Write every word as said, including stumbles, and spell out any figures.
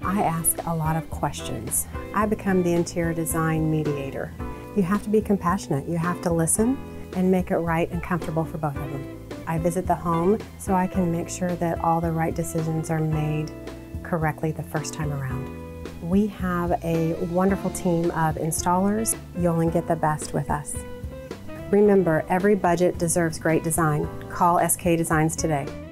I ask a lot of questions. I become the interior design mediator. You have to be compassionate. You have to listen and make it right and comfortable for both of them. I visit the home so I can make sure that all the right decisions are made correctly the first time around. We have a wonderful team of installers. You only get the best with us. Remember, every budget deserves great design. Call S K Designs today.